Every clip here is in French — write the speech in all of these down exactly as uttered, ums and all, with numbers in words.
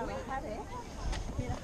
bajar, ¿eh? Mira.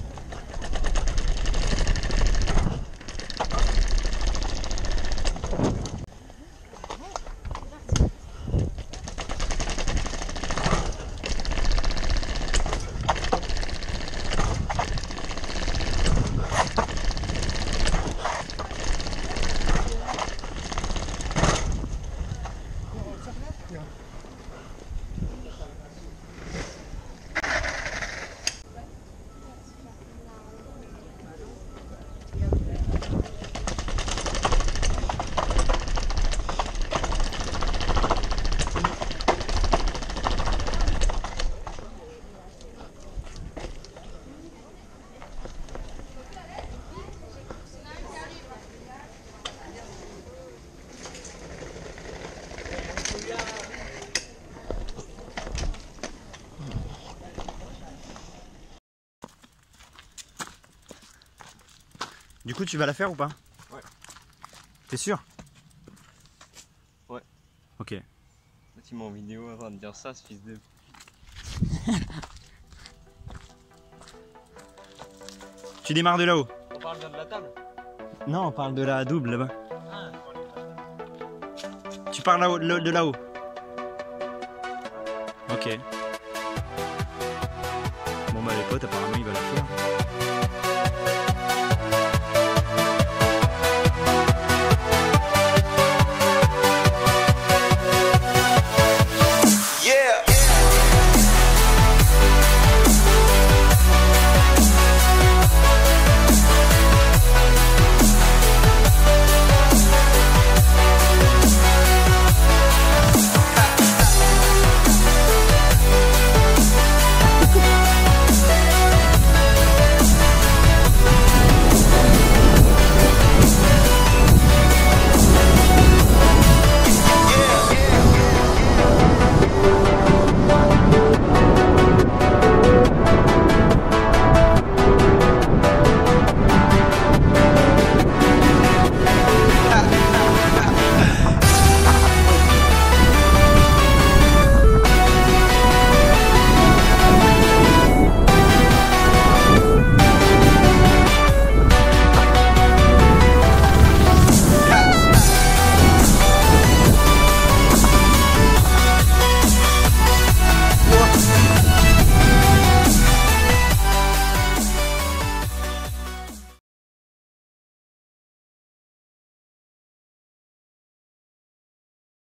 Du coup, tu vas la faire ou pas? Ouais. T'es sûr? Ouais. Ok. Là, tu m'as en vidéo avant de dire ça, ce fils de... Tu démarres de là-haut. On parle de la table? Non, on parle de la double là-bas. Ah. Tu pars là-haut, de là-haut. Ok. Bon bah les potes, apparemment il va la faire.